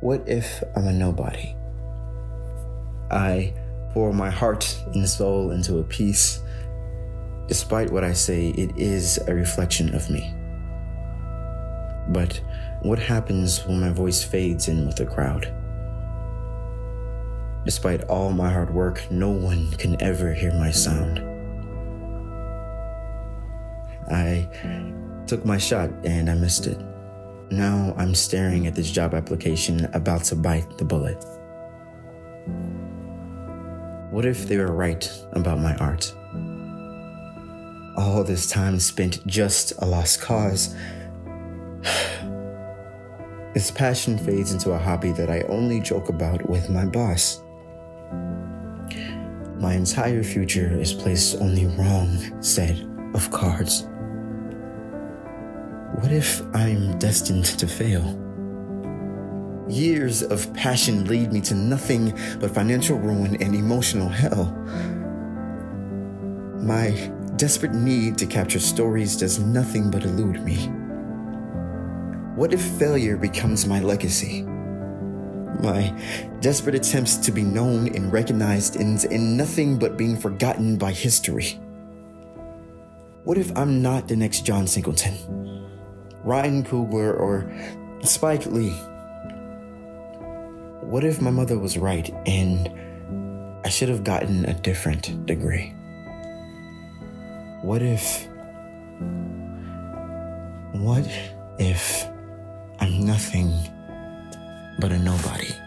What if I'm a nobody? I pour my heart and soul into a piece. Despite what I say, it is a reflection of me. But what happens when my voice fades in with the crowd? Despite all my hard work, no one can ever hear my sound. I took my shot and I missed it. Now I'm staring at this job application about to bite the bullet. What if they were right about my art? All this time spent just a lost cause. This passion fades into a hobby that I only joke about with my boss. My entire future is placed on the wrong set of cards. What if I'm destined to fail? Years of passion lead me to nothing but financial ruin and emotional hell. My desperate need to capture stories does nothing but elude me. What if failure becomes my legacy? My desperate attempts to be known and recognized ends in nothing but being forgotten by history. What if I'm not the next John Singleton, Ryan Coogler, or Spike Lee? What if my mother was right and I should have gotten a different degree? What if I'm nothing but a nobody?